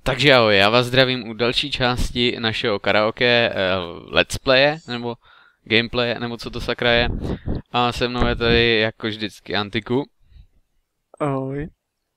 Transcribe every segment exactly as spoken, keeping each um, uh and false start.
Takže ahoj, já vás zdravím u další části našeho karaoke uh, let's playe, nebo gameplaye, nebo co to sakra je. A se mnou je tady jako vždycky Antiku. Ahoj.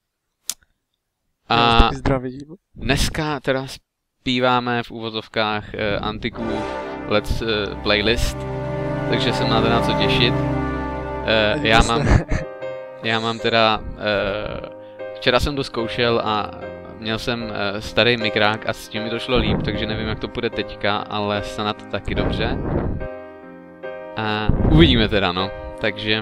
A zdravím. Dneska teda zpíváme v úvozovkách uh, Antiku let's uh, playlist, takže se máte na co těšit. Uh, já mám, já mám teda, uh, včera jsem to zkoušel a měl jsem uh, starý mikrák a s tím mi to šlo líp, takže nevím, jak to půjde teďka, ale snad taky dobře. A uvidíme teda, no. Takže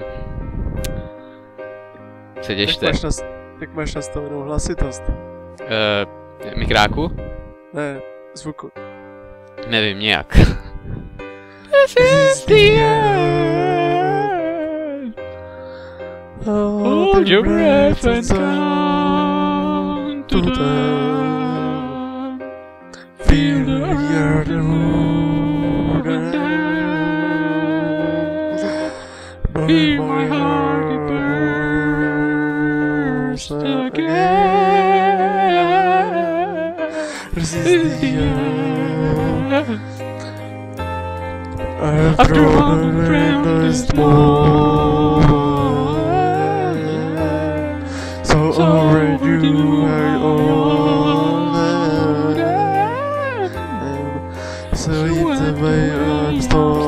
se těšte. Jak máš, nas jak máš nastavenou hlasitost? Uh, mikráku? Ne, zvuku. Nevím, nějak. This is the end. Hold your breath and count to ten. Feel the earth move and Feel my heart it burst again. This is the end. After all the endless moment, so already you are all there. So it's the way I'm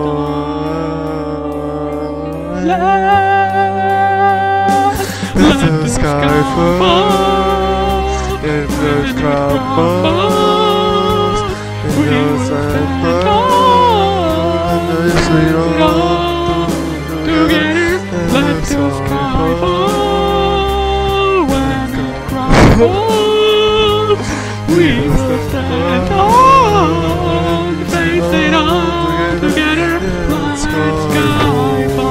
storm. Let the sky fall, and the crumbles, and the sun falls, and the sweet all together, let the sky fall, when the crumbles, we will stand tall, face it all together, let the sky fall.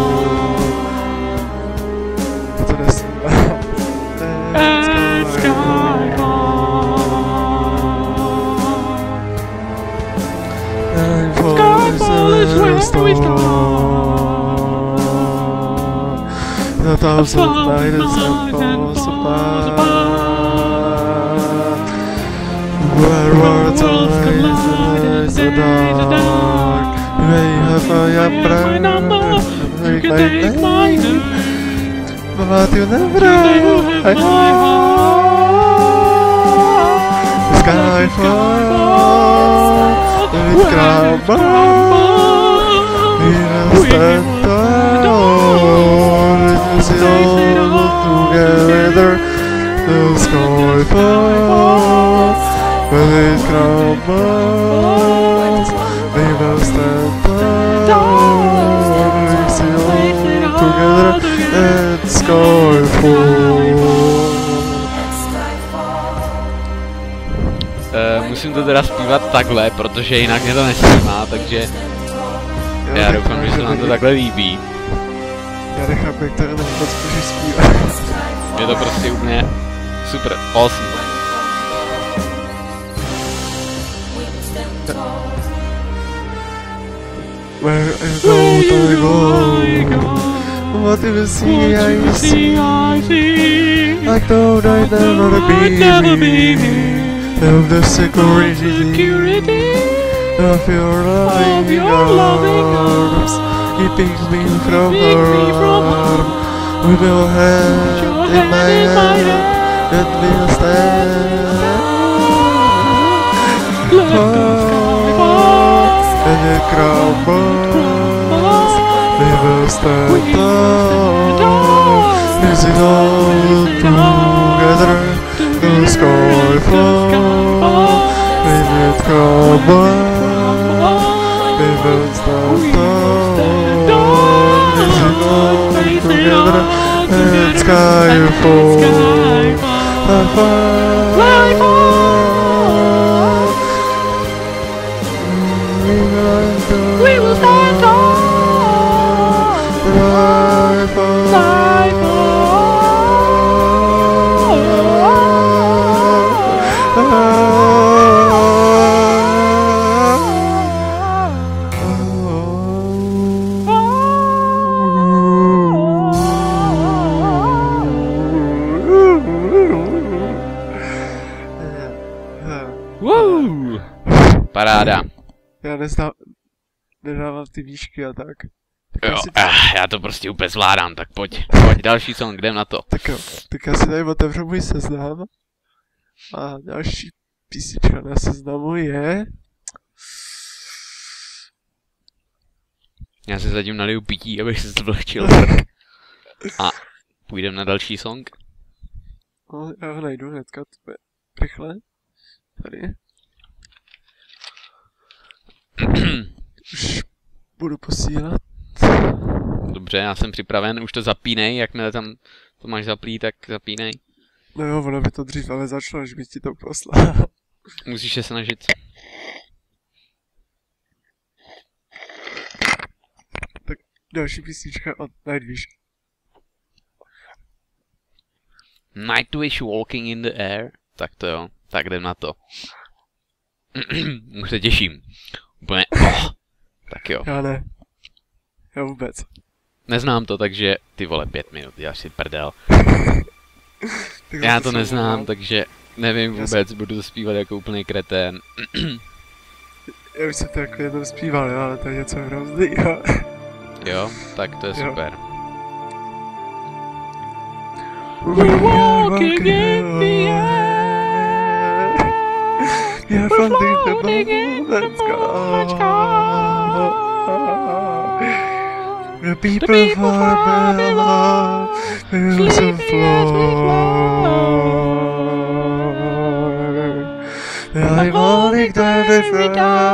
A thousand lighters and falls apart. Where words collide, the dark. May have I am proud, make my name, but you never know. I the sky falls, the crumbles, we will stand tall. Face it all together, the sky falls, when it crumbles, we will stand tall. Face it all together, and the sky falls. Uh, musím to teda zpívat takhle, protože jinak mě to nesnímá, takže já doufám, že se vám to takhle líbí. Já nechápu, jak to jenom moc můžeš zpívat. Je to prostě úplně super, awesome. Where I go, I go. What do you see, I see. I thought I'd never be me. Of the security of your loving arms. Keeping me from harm, we will hand in my hand, and we'll stand. Let the sky fall, and it crumbles, we will stand tall. Music all together, the sky falls, and it crumbles, we will stand tall. Together and skyfall, we will stand tall. nezdá, nedávám ty výšky a tak. tak Jo, já, si, ah, já to prostě úplně zvládám, tak pojď, pojď, další song, jdem na to. tak jo, tak já si tady otevřu můj seznam. A další písnička na seznamu je... Já si zatím naliju pití, abych se zvlhčil. A půjdem na další song. No, já ho najdu hnedka, to bude rychle. Tady. Už budu posílat. Dobře, já jsem připraven, už to zapínej, jakmile tam to máš zaplý, tak zapínej. No jo, ono by to dřív ale začalo, až bych ti to poslal. Musíš se snažit. Tak další písnička od Nightwish. Nightwish Walking in the Air. Tak to jo, tak jdem na to. Už se těším. Úplně, oh. Tak jo. Já ne. Já vůbec. Neznám to, takže ty vole pět minut, děláš si prdel. Tak Já to se neznám, omlouvám. takže nevím vůbec, budu to zpívat jako úplný kretén. Já už jsem to jako jednou zpíval, jo, ale to je něco hroznýho. Jo, tak to je Jo. super. We're walking in the air. We're floating in the moonlit sky. The people from Babylon will some floor. I'm holding down the front.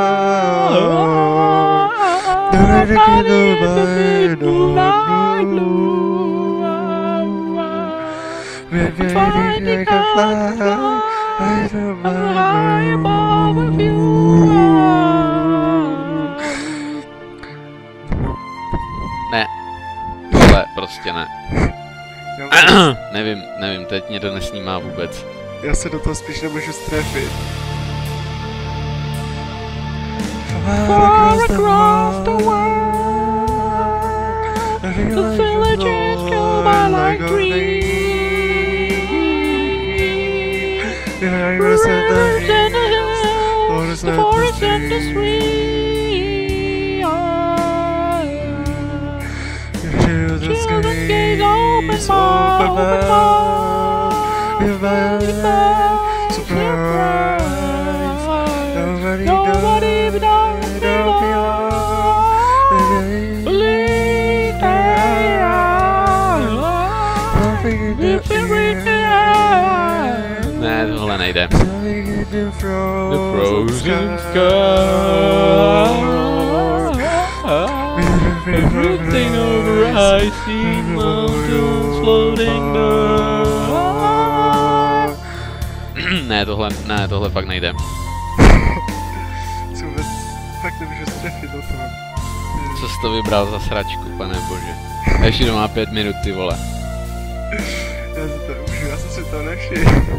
They're looking over the blue. We're flying like a fly. I don't mind you. Ne. Tohle prostě ne. Já, nevím, nevím, teď mě to nesnímá vůbec. já se do toho spíš nemůžu strefit. Far across the world, the villages go by like dreams. The The rivers and the rivers and the hills, hills, the forest and the stream. Children's Children's gaze gaze open open wide, wide. With my surprise, nobody Nobody knows, knows don't be believe they are living in Ne, tohle nejde. the The frozen sky. Everything over I see mountains floating down. Ne, tohle, ne, tohle fakt nejde. Co vůbec, fakt nemůžu strefit do toho. Co jsi to vybral za sračku, pane bože. A ještě to má pět minut, ty vole. Já si to užiju, já jsem si to nevšiml.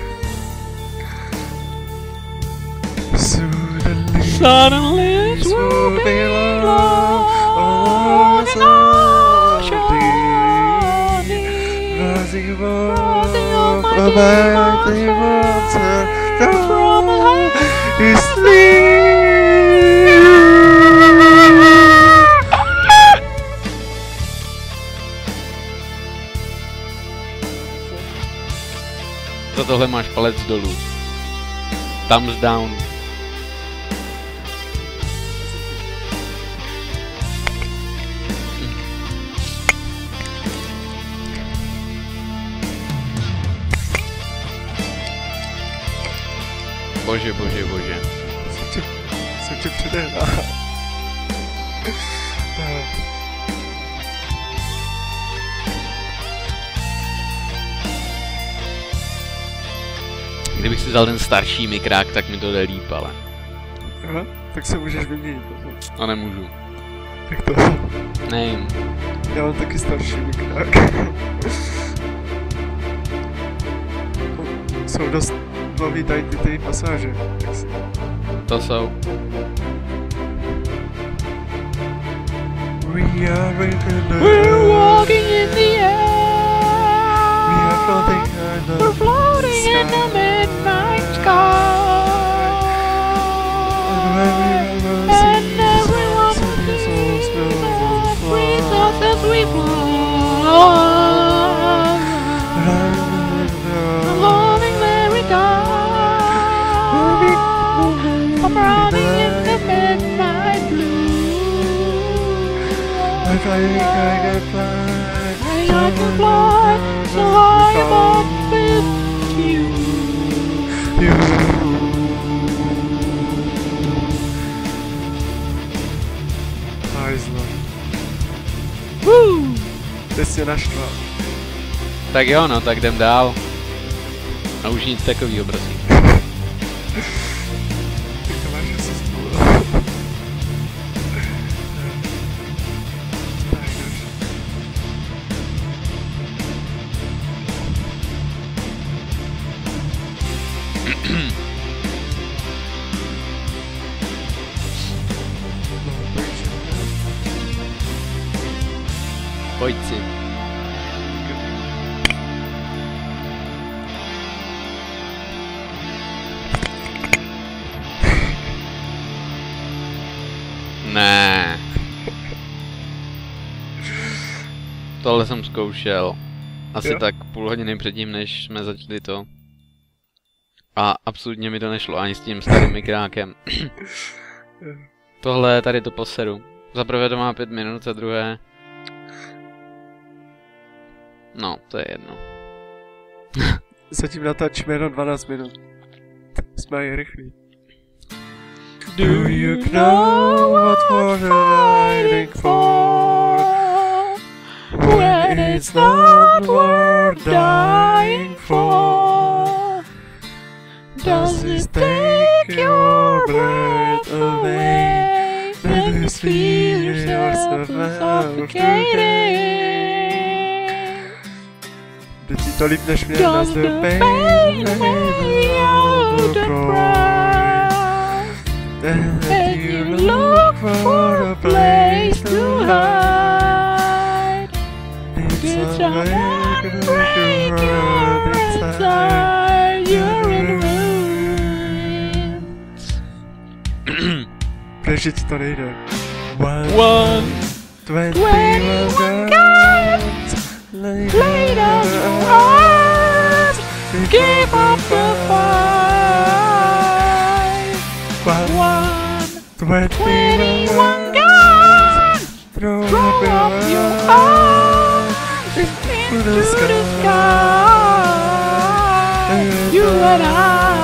Suddenly, Suddenly it's swooping low on an ocean rising above, Rising on my above the deep water, the from world high. is sleep. Za tohle máš palec dolů. Thumbs down. Bože, bože, bože. Jsem tě, jsem tě předehnal. Kdybych si vzal ten starší mikrák, tak mi to jde líp, ale. Aha, tak se můžeš vyměnit potom. A nemůžu. Tak to. Nevím. Já mám taky starší mikrák. Jsou dost dlouhý tady ty, ty pasáže. Tak si... To jsou. We are in the We're walking in the We are air. floating in the We're floating in the midnight sky. And when we will see think I can fly. I can fly so high above with you. You. Hajzlo. Woo! Ty jsi naštval. Tak jo, no, tak jdem dál. A už nic takovýho, prosím. Ty to máš asi spolu. Tak dobře. No, takže. Pojď si. Ne. Tohle jsem zkoušel. Asi Jo? tak půl hodiny předtím, než jsme začali to. A absolutně mi to nešlo ani s tím starým mikrákem. Tohle tady to poseru. Za prvé to má pět minut, za druhé... No, to je jedno. Zatím natáčíme jenom dvanáct minut. Jsme i rychlí. Do you know what we're fighting for? When it's not worth dying for? Does it take your breath away? When you feel yourself suffocating? Jde ti to líp než mě. Does the pain weigh out the pride? And you look for a place to hide? Did someone break your inside? You're in ruins. Proč ti to nejde? One, One. twenty-one guns laid Laid on on your your arms. arms, give up the fight. One, One, twenty-one twenty-one guns. guns, Throw throw up up your your arms arms into into the the sky. sky. You and I.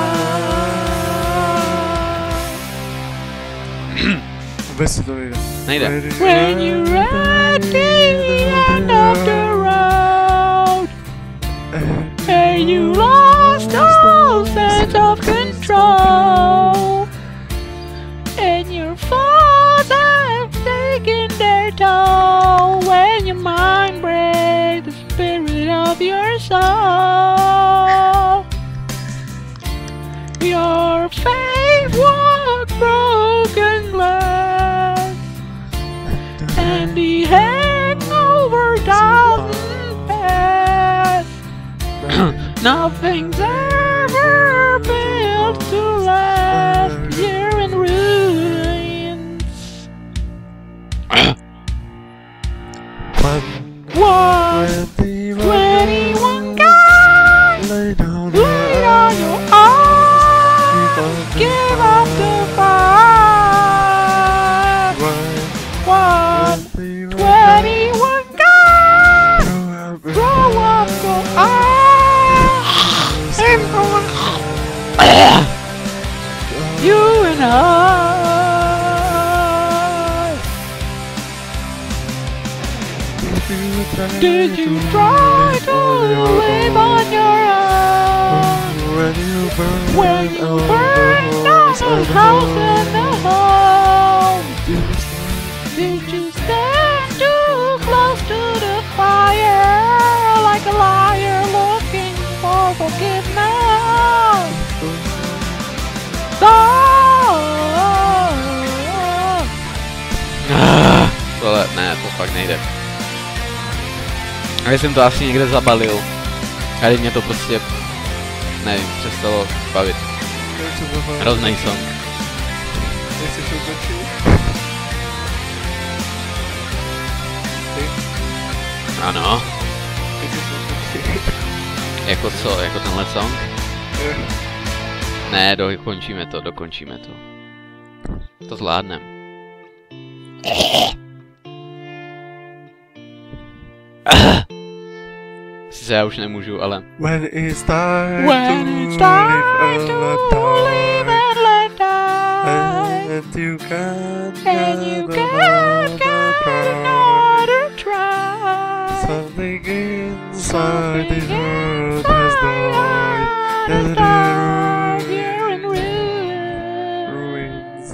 Vůbec si to nejde. Nejde. When you're at the end of the road, and you lost all sense of control, and your thoughts have taken their toll, when your mind breaks the spirit of your soul, your faith walked broken glass, and the hangover doesn't pass. Nothing's ever built to last. You're in ruins. One, One, twenty-one twenty-one guns laid on laid on your arms. Give up the fight. One, twenty-one guns. Grow up your arms. And you and I. Did you try to live on your own? When you burn, When you burn down the house and the home, did you stand too close to the fire, like a liar looking for forgiveness? Oh, Tohle, ne, to fakt nejde. A jsem to asi někde zabalil. A teď mě to prostě, nevím, přestalo bavit. Hrozný song. Nechceš otočit? Ano, Nechceš otočit? jako co, jako tenhle song? Ne, dokončíme to, dokončíme to. To zvládnem. Sice já už nemůžu, ale... When it's time When to it's time live to and live let and let die, die, and you can't and you get can't another get try. another try. Something inside this Something world has died, has and died it here in ruins. ruins.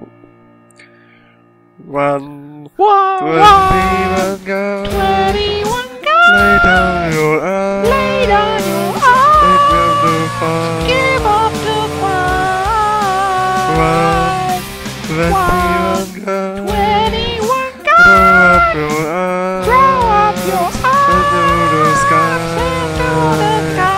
One One, twenty-one guys, twenty-one lay guys, down your eyes, lay down your and give up the fight. fight. One twenty-one guys, twenty-one throw up guys, your eyes, throw up your into the eyes sky. into the sky.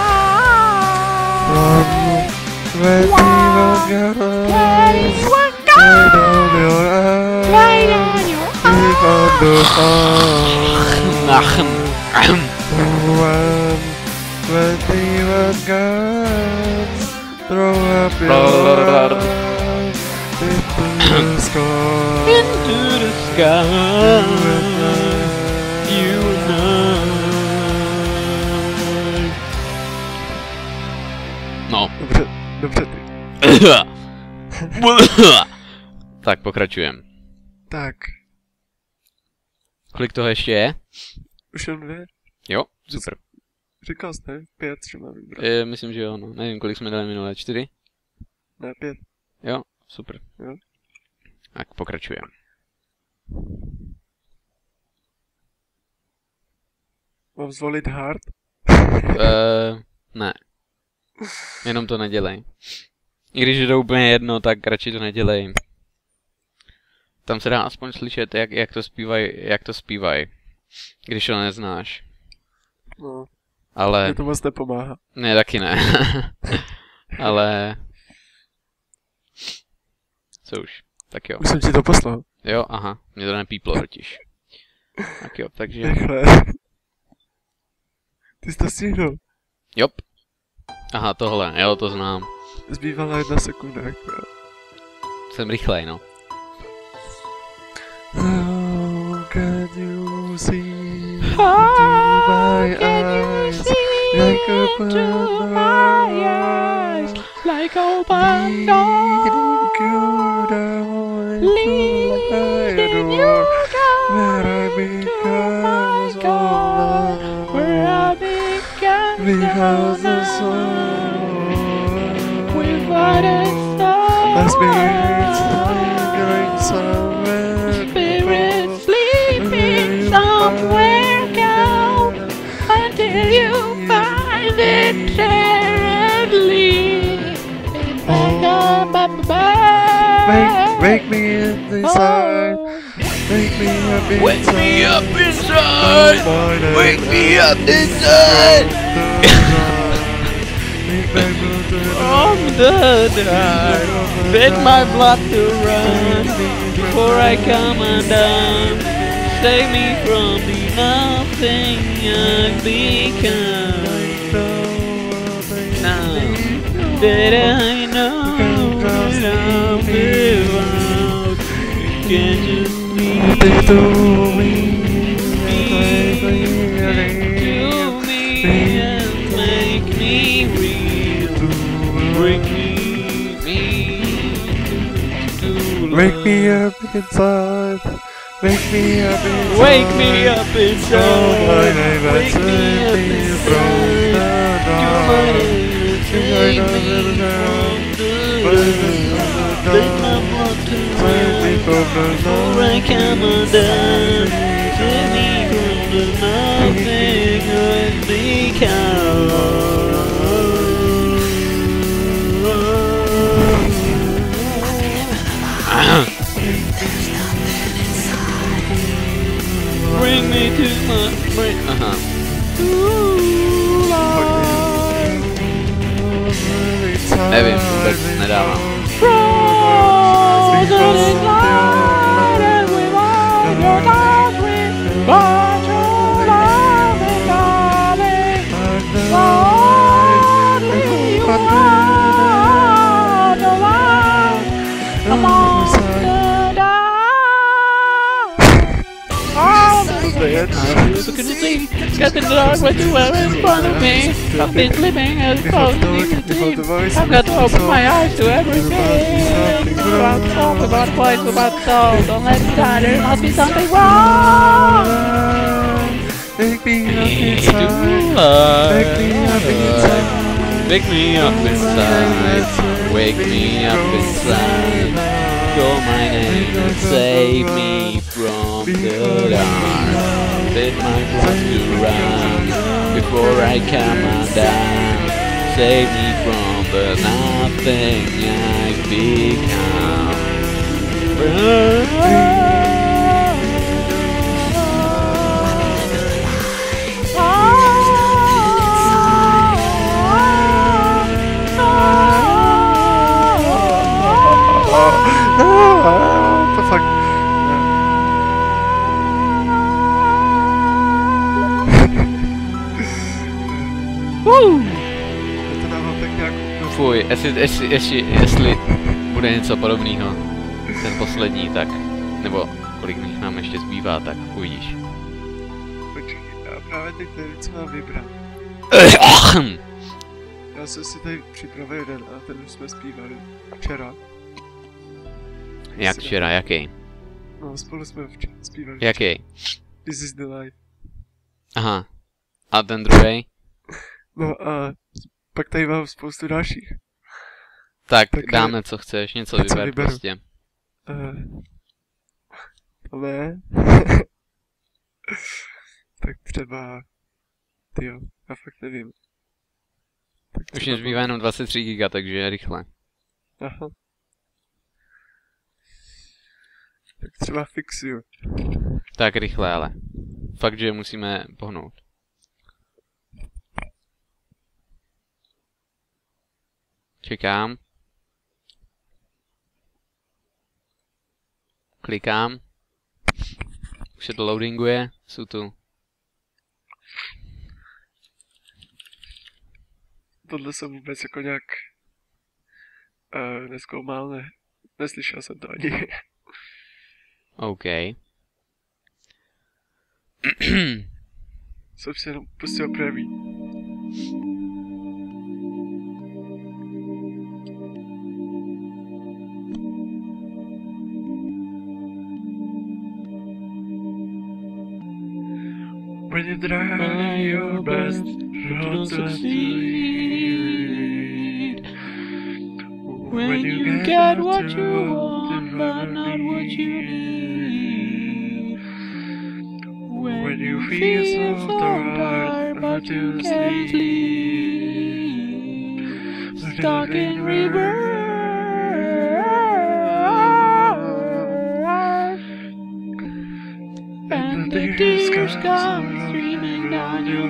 One twenty-one guys, twenty-one lay guys, down your eyes, lay down your give up the eyes. fight. One twenty-one guys, throw up your eyes into the sky. Into the sky. You and I. No. Dobře, dobře ty. Tak pokračujem. Tak, Kolik toho ještě je? už jen dvě. Jo, super. Říkal jsi, ne? Pět, že mám vybrat. E, myslím, že jo, no. Nevím, kolik jsme dali minulé. Čtyři? Ne, pět. Jo, super. Jo. Tak pokračujem. Mám zvolit hard? E, ne. Jenom to nedělej. I když je to úplně jedno, tak radši to nedělej. Tam se dá aspoň slyšet, jak, jak to zpívaj, jak to zpívaj. Když to neznáš. No, Ale... mě to moc nepomáhá. Ne, taky ne. Ale... Co už? Tak jo. Už jsem ti to poslal. Jo, aha. Mě to nepíplo totiž. Tak jo, takže... Rychle. Ty jsi to stihnul. Jop. Aha, tohle, jo, to znám. Zbývala jedna sekunda. Akorát. Jsem rychlej, no. How can you see How into my can you eyes see like open into my eyes like open doors, you down leading you where I down to become my so God, lost where I began because to the soul know without a my spirit's soul. lingering somewhere Spirit sleeping somewhere down until you find it terribly. Wake, wake me inside, wake me up inside, Wake me up inside! Wake me up inside! From the dark, bid my blood to run before I come undone. Save me from the nothing I've become. Now that I know that I'm without, you can just leave They told me, to me and make me real. Bring me, me to wake me up inside, wake me up inside, Wake me up oh inside. my name, Wake me up me inside. from the dark, Take me from the Take my blood to save me run from the before I come undone. Save me from the nothing I've become. Bring me to my bring. Uh huh. Nevím, vůbec nedávám. Frozen in light and without your touch, without your loving darling, only you are the one among the dark. All the Dead. I was looking to see Got the dog with the well in front of me. I've been living as close to me. I've got to open my eyes to everything. About salt, about place, about salt. Don't let it die, there must be something wrong. Make me up Me inside. do Make me up inside. Wake me up inside, wake me up inside. Call my name and save me from the dark. Bid my blood to run before I come undone. Save me from the nothing I've become. What the fuck? Woo! Já to dávám tak nějak úplně. Fuj, jestli, jestli, jestli, jestli bude něco podobného, ten poslední, tak, nebo kolik jich nám ještě zbývá, tak uvidíš. Počkej, já právě teď nevím, co mám vybrat. Já jsem si tady připravil jeden a ten už jsme zpívali včera. Jak včera, jaký? No, spolu jsme včera zpívali. Jaký? This is the life. Aha. A ten druhý? No a pak tady mám spoustu dalších. Tak, Tak, dáme co chceš, něco tak co vyber vyberu? prostě. Uh, to ne. Tak třeba... Tyjo, já fakt nevím. Tak Už třeba mě zbývá jenom dvacet tři giga, takže rychle. Aha. Tak třeba Fix You. Tak rychle, ale. Fakt, že musíme pohnout. Čekám. Klikám. Už se to loadinguje, jsou tu. Tohle jsem vůbec jako nějak uh, nezkoumal, ne, neslyšel jsem to ani. OK. Jsem si jenom pustil první. When you try your best, you don't succeed. When you get what you want, but not what you need. When you feel so tired, but you can't sleep. sleep. Stuck in reverse. And the tears come streaming down your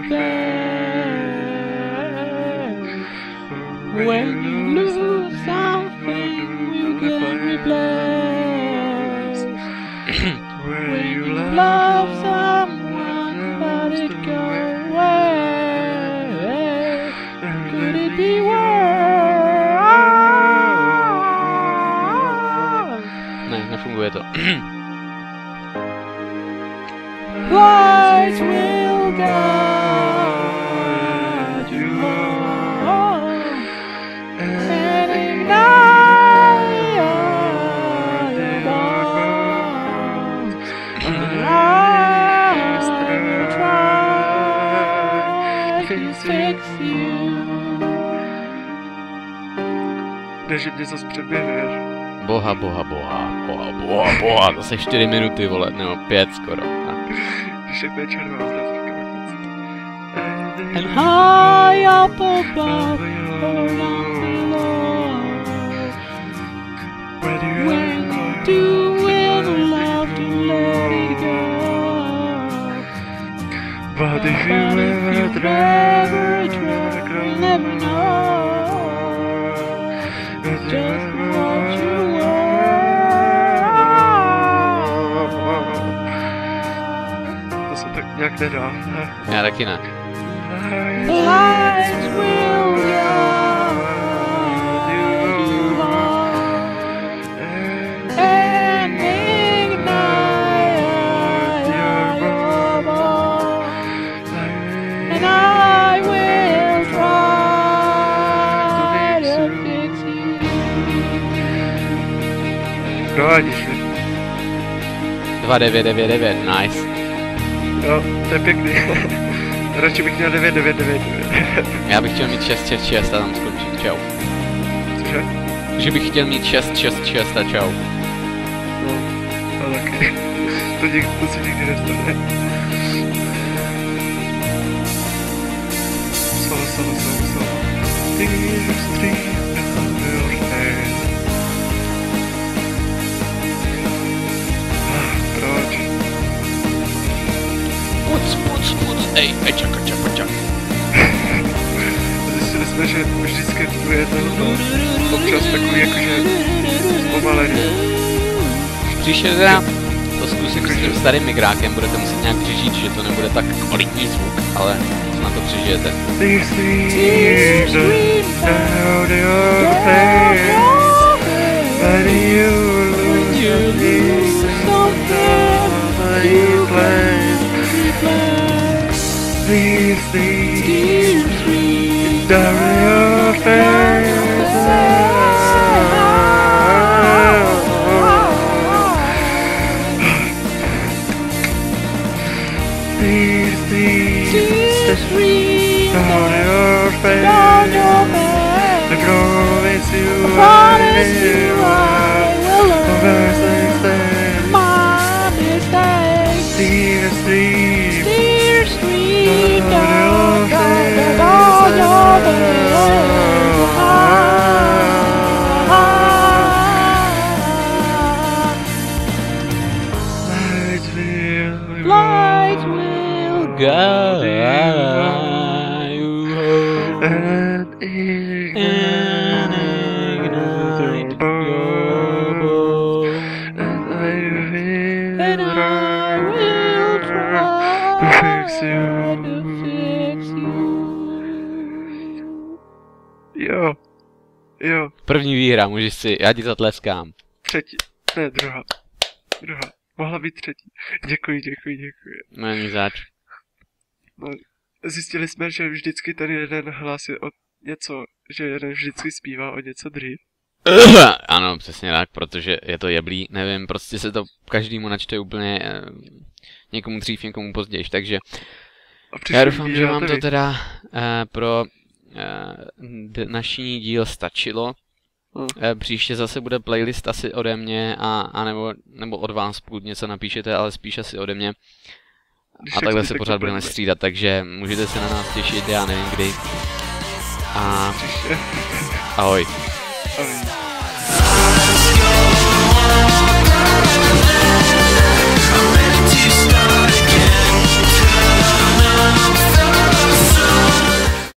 face. When you lose something you can replace. When you love someone but it go away. Could it be worse? Ne, nefunguje to. Lights will guide you home and ignite your bones. And I will try to fix you. Než mě zase předběhneš. Boha, boha, boha, boha, boha, boha, zase čtyři minuty, vole, nebo pět skoro. Tak. Když je bude červená obrazovka na konci. And high up above, or down below. When you When you do will love to let it go. But if you But if ever you try, ever try, you'll never know just what you To se tak nějak nedá. Já taky ne. Lights will guide you home and ignite your bones. Provádíš, ne? dva devět devět devět, nice. Jo, to je pěkný. Radši bych měl devět devět devět devět. Já bych chtěl mít šest šest šest a tam skončit, čau. Cože? Že bych chtěl mít šest šest šest a čau. No, a taky. To, něk, to si nikdy nestane. Solo, solo, solo, solo. Tears stream down your face. Proč? Puc, puc, puc, ej, ej, čaka, čaka, čaka. Zjistili jsme, že vždycky je to občas takový jakože zpomalený. Příště teda to zkusím s tím starým migrákem, budete muset nějak přežít, že to nebude tak kvalitní zvuk, ale na to přežijete. Tears stream down your face. But you lose something that you play. These things down your face. These things down your face. I promise you I will understand my mistakes. Tears stream down your face. Lights will Go. and ignite your bones, and I will try to fix you. Jo, jo, První výhra, můžeš si, já ti zatleskám. třetí, ne, druhá, druhá, mohla být třetí. Děkuji, děkuji, děkuji. Není zač. No, zjistili jsme, že vždycky ten jeden hlas je o něco, že jeden vždycky zpívá o něco dřív. Ano, přesně tak, protože je to jeblý, nevím, prostě se to každému načte úplně eh, někomu dřív, někomu později, takže já doufám, že vám to teda eh, pro eh, naší díl stačilo. Hmm. Eh, příště zase bude playlist asi ode mě, a, a nebo, nebo od vás, pokud něco napíšete, ale spíš asi ode mě. A takhle se pořád budeme střídat, takže můžete se na nás těšit, já nevím kdy. A ahoj. Ahoj.